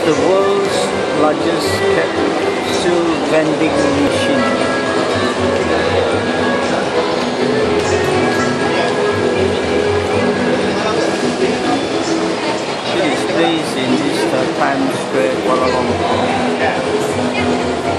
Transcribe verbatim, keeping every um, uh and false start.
the world's largest capsule vending machine. It is placed in this uh, Times Square, Kuala Lumpur.